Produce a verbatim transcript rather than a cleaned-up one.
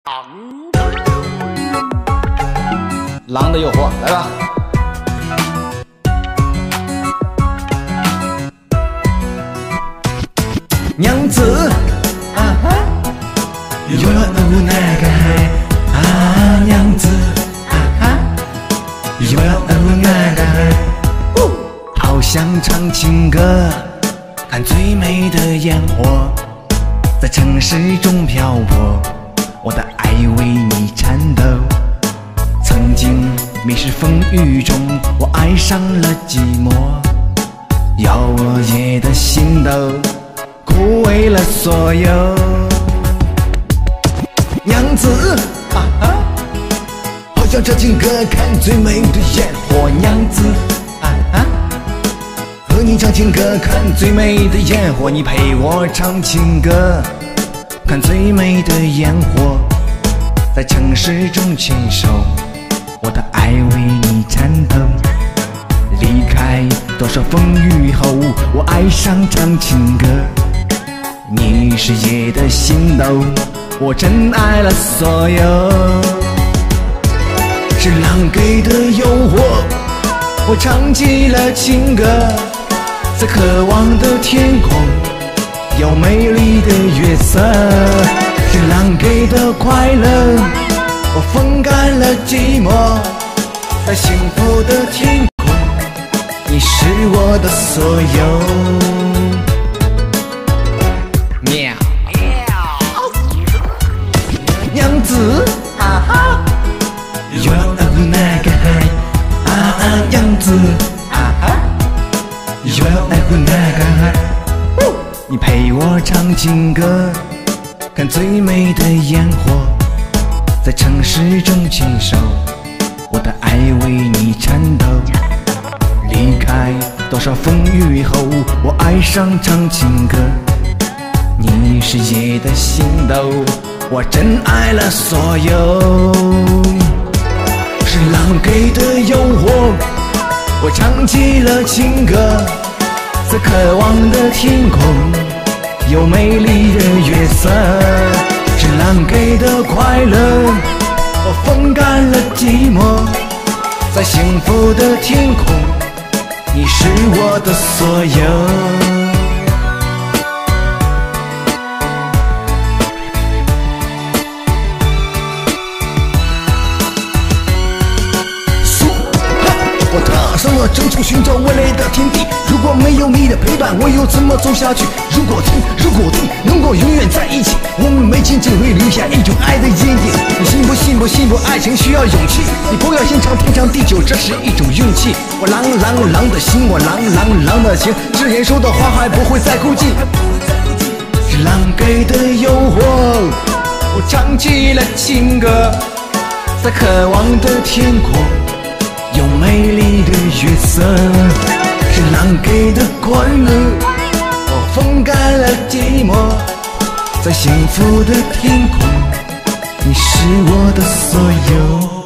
狼的诱惑，来吧。 娘子，啊哈，有了无奈个海啊，娘子，啊哈，有了无奈个海，好想唱情歌，看最美的烟火，在城市中漂泊，我的爱为你颤抖。曾经迷失风雨中，我爱上了寂寞，摇我夜的心都枯萎了所有。娘子，啊哈，好想唱情歌，看最美的烟火。娘子，啊哈，和你唱情歌，看最美的烟火。你陪我唱情歌，看最美的烟火，在城市中牵手，我的爱为你颤抖。离开多少风雨后，我爱上唱情歌。你是夜的星斗，我真爱了所有。是狼给的诱惑，我唱起了情歌。在渴望的天空，有美丽的月色。是狼给的快乐，我风干了寂寞。在幸福的天空，你是我的所有。喵，娘子，啊哈，有了无奈个海啊啊，娘子，啊哈，有了无奈个海，你陪我唱情歌，看最美的烟火，在城市中牵手，我的爱为你颤抖。离开多少风雨后，我爱上唱情歌。你是夜的星斗，我真爱了所有。是狼给的诱惑，我唱起了情歌。在渴望的天空，有美丽的月色。是狼给的快乐，我风干了寂寞。在幸福的天空，你是我的所有。我踏上了征途寻找未来的天地，如果没有你的陪伴，我又怎么走下去？如果天，如果地能够永远在一起，我们没见证会留下一种爱的阴影。你信不信不信不，爱情需要勇气，你不要先尝天长地久，这是一种运气。我狼狼狼的心，我狼狼狼的情，之前说的话还不会再哭泣。是狼给的诱惑，我唱起了情歌，在渴望的天空，有美丽的月色。是狼给的快乐，我风干了寂寞。在幸福的天空，你是我的所有。